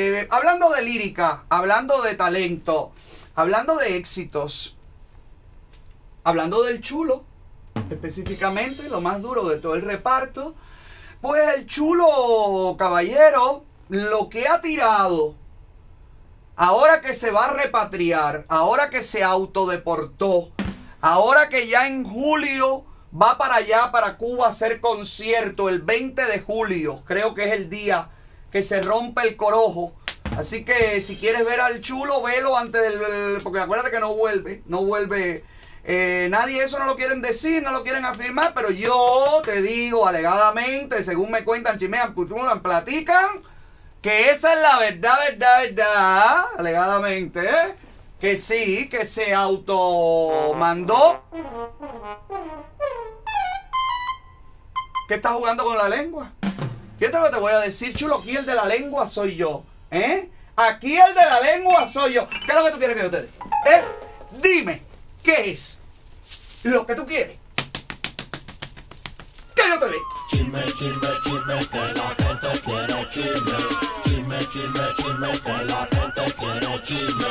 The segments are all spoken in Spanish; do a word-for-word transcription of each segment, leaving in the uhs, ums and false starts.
Eh, hablando de lírica, hablando de talento, hablando de éxitos, hablando del Chulo, específicamente, lo más duro de todo el reparto, pues el Chulo, caballero, lo que ha tirado, ahora que se va a repatriar, ahora que se autodeportó, ahora que ya en julio va para allá, para Cuba, a hacer concierto, el veinte de julio, creo que es el día que se rompe el corojo. Así que si quieres ver al Chulo, velo antes del... Porque acuérdate que no vuelve, no vuelve... Eh, nadie eso no lo quieren decir, no lo quieren afirmar, pero yo te digo alegadamente, según me cuentan, chimean, putulan, platican, que esa es la verdad, verdad, verdad, alegadamente, ¿eh? Que sí, que se automandó. ¿Qué estás jugando con la lengua? Fíjate lo que te voy a decir, Chulo, aquí el de la lengua soy yo, ¿eh? Aquí el de la lengua soy yo. ¿Qué es lo que tú quieres que yo te dé? ¿Eh? Dime, ¿qué es lo que tú quieres? ¿Qué yo te dé? Chisme, chisme, chisme, que la gente quiere chisme. Chisme, chisme, chisme, que la gente quiere chisme.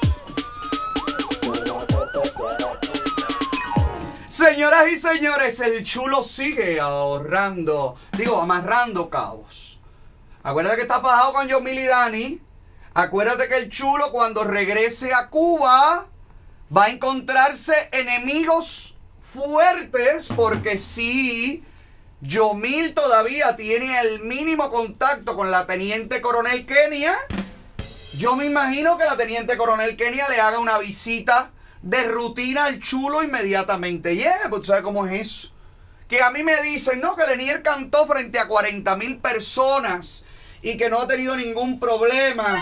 Señoras y señores, el Chulo sigue ahorrando, digo, amarrando cabos. Acuérdate que está fajado con Yomil y Dani. Acuérdate que el Chulo, cuando regrese a Cuba, va a encontrarse enemigos fuertes, porque sí, Yomil todavía tiene el mínimo contacto con la Teniente Coronel Kenia. Yo me imagino que la Teniente Coronel Kenia le haga una visita de rutina al Chulo inmediatamente. Yeah, pues tú sabes cómo es eso. Que a mí me dicen, no, que Lenier cantó frente a cuarenta mil personas y que no ha tenido ningún problema.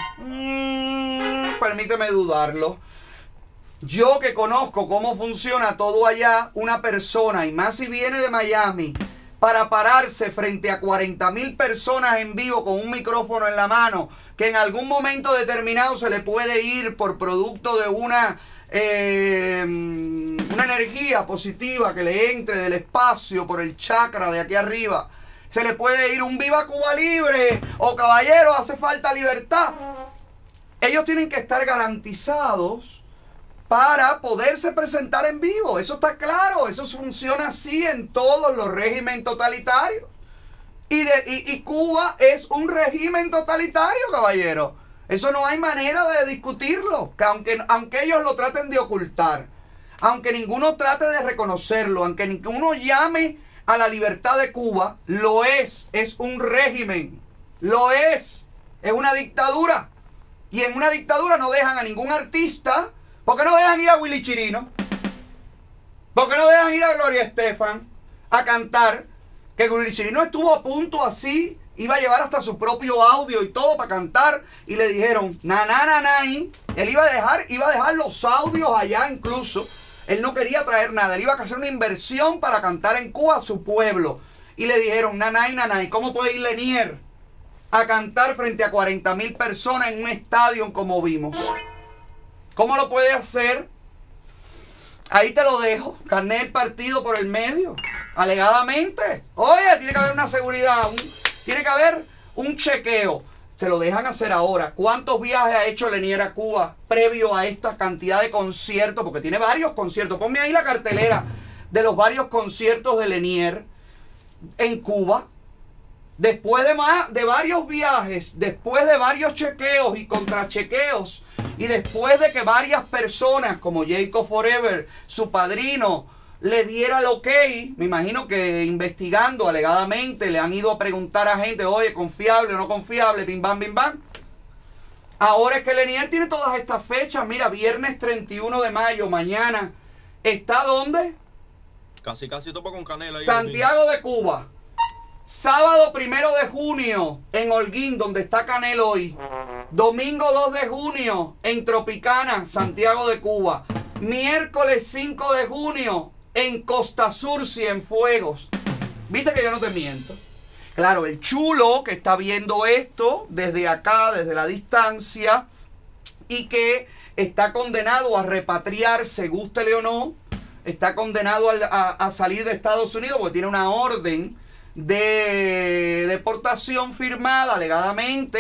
Mm, permíteme dudarlo. Yo que conozco cómo funciona todo allá, una persona, y más si viene de Miami, para pararse frente a cuarenta mil personas en vivo con un micrófono en la mano, que en algún momento determinado se le puede ir por producto de una... Eh, una energía positiva que le entre del espacio por el chakra de aquí arriba, se le puede ir un viva Cuba libre o caballero, hace falta libertad. Ellos tienen que estar garantizados para poderse presentar en vivo. Eso está claro, eso funciona así en todos los regímenes totalitarios. Y, de, y, y Cuba es un régimen totalitario, caballero. Eso no hay manera de discutirlo, que aunque, aunque ellos lo traten de ocultar, aunque ninguno trate de reconocerlo, aunque ninguno llame a la libertad de Cuba, lo es, es un régimen, lo es, es una dictadura. Y en una dictadura no dejan a ningún artista. ¿Por qué no dejan ir a Willy Chirino? ¿Por qué no dejan ir a Gloria Estefan a cantar? Que Willy Chirino estuvo a punto así, iba a llevar hasta su propio audio y todo para cantar, y le dijeron, na, na, na, na, y él iba a dejar, iba a dejar los audios allá incluso, él no quería traer nada, él iba a hacer una inversión para cantar en Cuba a su pueblo, y le dijeron, na, na, na, na, ¿cómo puede ir Lenier a cantar frente a cuarenta mil personas en un estadio como vimos? ¿Cómo lo puede hacer? Ahí te lo dejo, carnet del partido por el medio, alegadamente. Oye, tiene que haber una seguridad, un... tiene que haber un chequeo. Se lo dejan hacer ahora. ¿Cuántos viajes ha hecho Lenier a Cuba previo a esta cantidad de conciertos? Porque tiene varios conciertos. Ponme ahí la cartelera de los varios conciertos de Lenier en Cuba. Después de, más, de varios viajes, después de varios chequeos y contrachequeos, y después de que varias personas como Jacob Forever, su padrino, le diera el ok, me imagino que investigando alegadamente le han ido a preguntar a gente, oye, confiable o no confiable, bim bam, bim bam. Ahora es que Lenier tiene todas estas fechas, mira, viernes treinta y uno de mayo, mañana, ¿está dónde? Casi, casi topa con Canela. Santiago de Cuba. Sábado primero de junio en Holguín, donde está Canel hoy. Domingo dos de junio en Tropicana, Santiago de Cuba. Miércoles cinco de junio en Costa Sur, Cienfuegos. ¿Viste que yo no te miento? Claro, el Chulo que está viendo esto desde acá, desde la distancia, y que está condenado a repatriarse, gústele o no, está condenado a, a, a salir de Estados Unidos porque tiene una orden de deportación firmada alegadamente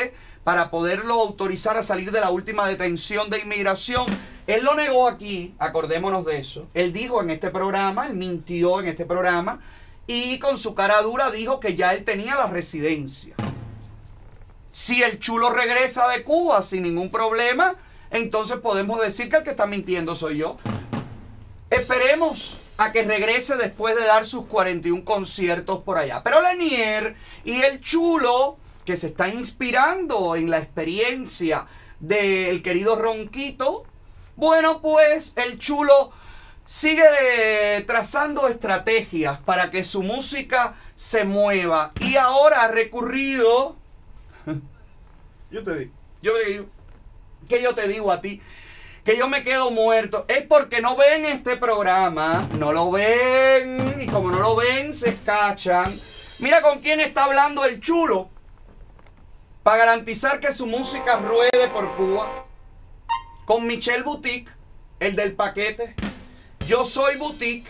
para poderlo autorizar a salir de la última detención de inmigración. Él lo negó aquí, acordémonos de eso. Él dijo en este programa, él mintió en este programa y con su cara dura dijo que ya él tenía la residencia. Si el chulo regresa de Cuba sin ningún problema, entonces podemos decir que el que está mintiendo soy yo. Esperemos a que regrese después de dar sus cuarenta y un conciertos por allá. Pero Lanier y el chulo, que se está inspirando en la experiencia del querido Ronquito, bueno, pues el chulo sigue trazando estrategias para que su música se mueva. Y ahora ha recurrido... Yo te digo, yo te digo, ¿qué yo te digo a ti? Que yo me quedo muerto. Es porque no ven este programa, no lo ven, y como no lo ven, se escachan. Mira con quién está hablando el chulo para garantizar que su música ruede por Cuba. Con Michelle Boutique, el del paquete. Yo soy Boutique.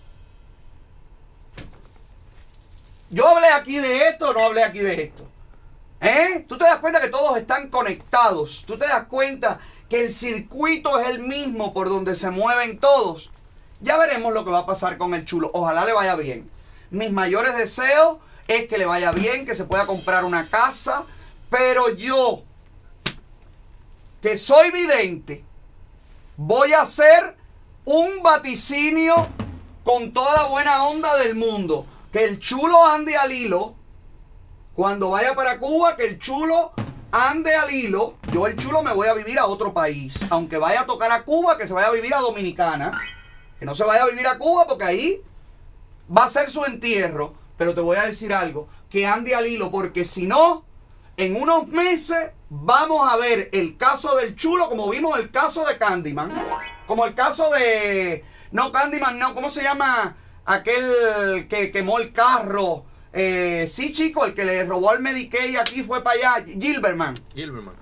Yo hablé aquí de esto, no hablé aquí de esto. ¿Eh? Tú te das cuenta que todos están conectados. Tú te das cuenta que el circuito es el mismo por donde se mueven todos. Ya veremos lo que va a pasar con el chulo. Ojalá le vaya bien. Mis mayores deseos es que le vaya bien, que se pueda comprar una casa. Pero yo, que soy vidente, voy a hacer un vaticinio con toda la buena onda del mundo. Que el chulo ande al hilo. Cuando vaya para Cuba, que el chulo ande al hilo. Yo el chulo me voy a vivir a otro país. Aunque vaya a tocar a Cuba, que se vaya a vivir a Dominicana. Que no se vaya a vivir a Cuba porque ahí va a ser su entierro. Pero te voy a decir algo. Que ande al hilo porque si no, en unos meses vamos a ver el caso del chulo como vimos el caso de Candyman. Como el caso de... No, Candyman no. ¿Cómo se llama aquel que quemó el carro? Eh, sí, chico, el que le robó al Medicaid aquí fue para allá, Gilbertman. Gilbertman.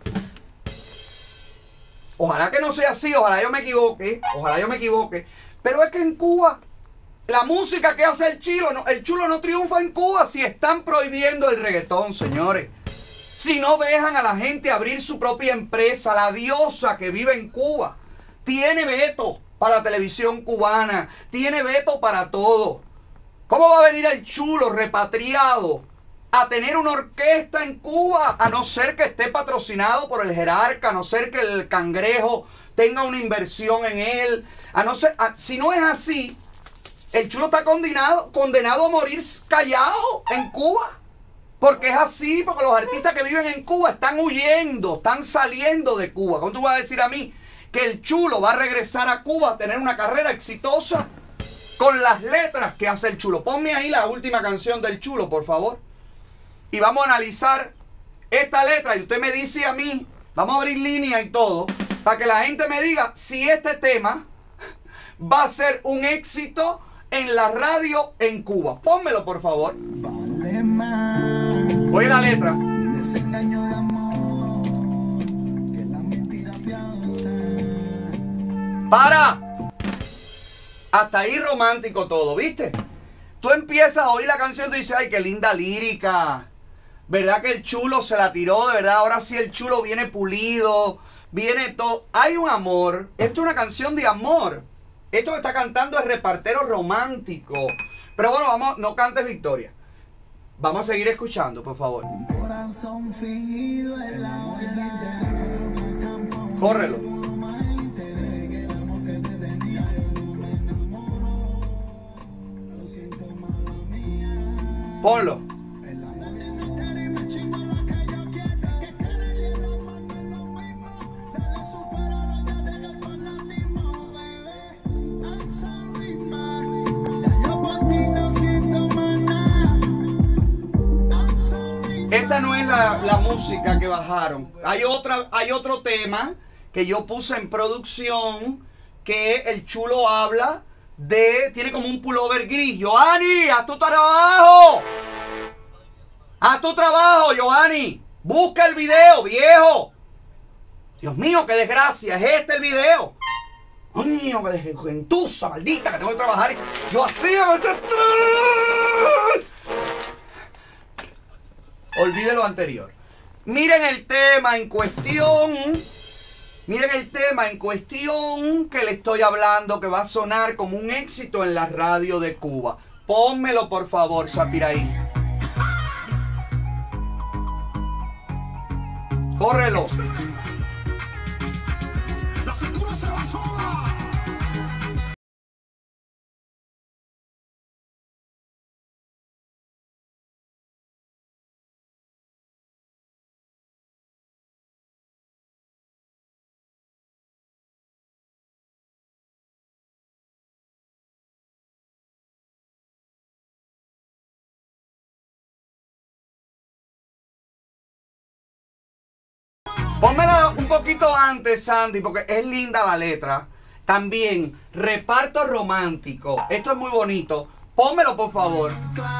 Ojalá que no sea así, ojalá yo me equivoque, ojalá yo me equivoque. Pero es que en Cuba, la música que hace el chulo, no, el chulo no triunfa en Cuba si están prohibiendo el reggaetón, señores. Si no dejan a la gente abrir su propia empresa, la diosa que vive en Cuba tiene veto para la televisión cubana, tiene veto para todo. ¿Cómo va a venir el chulo repatriado a tener una orquesta en Cuba? A no ser que esté patrocinado por el jerarca, a no ser que el cangrejo tenga una inversión en él. A no ser, a, si no es así, el chulo está condenado, condenado a morir callado en Cuba. Porque es así, porque los artistas que viven en Cuba están huyendo, están saliendo de Cuba. ¿Cómo tú vas a decir a mí que el chulo va a regresar a Cuba a tener una carrera exitosa? Con las letras que hace el chulo. Ponme ahí la última canción del chulo, por favor. Y vamos a analizar esta letra. Y usted me dice a mí, vamos a abrir línea y todo, para que la gente me diga si este tema va a ser un éxito en la radio en Cuba. Pónmelo, por favor. Oye la letra. ¡Para! Hasta ahí romántico todo, ¿viste? Tú empiezas a oír la canción y dices, ay, qué linda lírica. ¿Verdad que el chulo se la tiró? De verdad, ahora sí el chulo viene pulido, viene todo. Hay un amor. Esto es una canción de amor. Esto que está cantando es repartero romántico. Pero bueno, vamos, no cantes victoria. Vamos a seguir escuchando, por favor. Córrelo. Ponlo. Esta no es la, la música que bajaron. Hay otra, hay otro tema que yo puse en producción que el chulo habla de, tiene como un pullover gris. Giovanni, haz tu trabajo. Haz tu trabajo, Giovanni. Busca el video, viejo. Dios mío, qué desgracia. Es este el video. Coño, qué gentuza, maldita, que tengo que trabajar. Yo así, olvide lo anterior. Miren el tema en cuestión. Miren el tema en cuestión que le estoy hablando, que va a sonar como un éxito en la radio de Cuba. Pónmelo, por favor, Sapiraí. Córrelo. La cintura se va sola. Pónmela un poquito antes, Sandy, porque es linda la letra. También, reparto romántico. Esto es muy bonito. Pónmelo, por favor.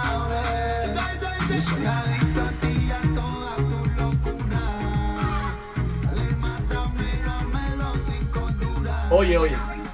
Oye, oye.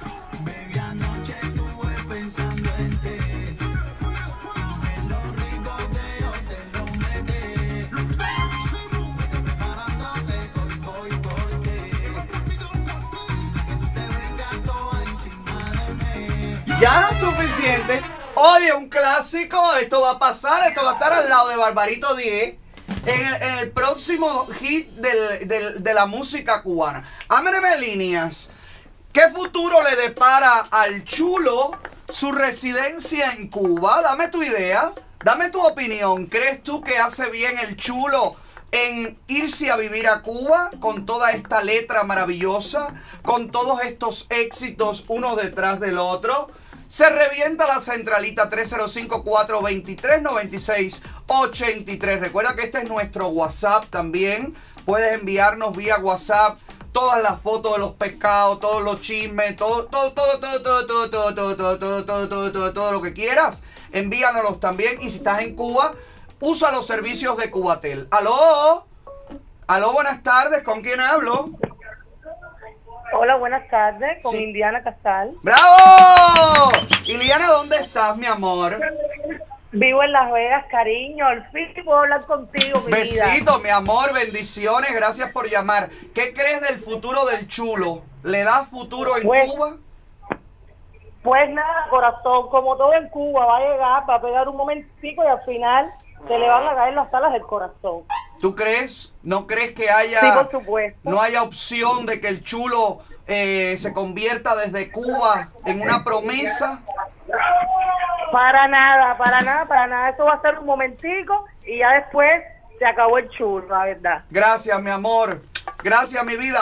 Ya suficiente. Oye, un clásico. Esto va a pasar. Esto va a estar al lado de Barbarito diez. En el, en el próximo hit del, del, de la música cubana. Ábreme líneas. ¿Qué futuro le depara al Chulo su residencia en Cuba? Dame tu idea. Dame tu opinión. ¿Crees tú que hace bien el Chulo en irse a vivir a Cuba con toda esta letra maravillosa, con todos estos éxitos uno detrás del otro? Se revienta la centralita tres cero cinco, cuatro dos tres, nueve seis ocho tres. Recuerda que este es nuestro WhatsApp también. Puedes enviarnos vía WhatsApp todas las fotos de los pescados, todos los chismes, todo, todo, todo, todo, todo, todo, todo, todo, todo, todo, todo, todo, todo, todo lo que quieras. Envíanoslos también. Y si estás en Cuba, usa los servicios de Cubatel. ¿Aló? ¿Aló? Buenas tardes. ¿Con quién hablo? Hola, buenas tardes, con Sí. Indiana Casal. ¡Bravo! Iliana, ¿dónde estás, mi amor? Vivo en Las Vegas, cariño. Al fin puedo hablar contigo, mi vida. Besito, mi amor, bendiciones, gracias por llamar. ¿Qué crees del futuro del Chulo? ¿Le da futuro en Pues- Cuba? Pues nada, corazón, como todo en Cuba, va a llegar, va a pegar un momentico y al final se le van a caer las alas del corazón. ¿Tú crees? ¿No crees que haya, Sí, por supuesto. no haya opción de que el Chulo eh, se convierta desde Cuba en una promesa? Para nada, para nada, para nada. Eso va a ser un momentico y ya después se acabó el chulo, la verdad. Gracias, mi amor. Gracias, mi vida.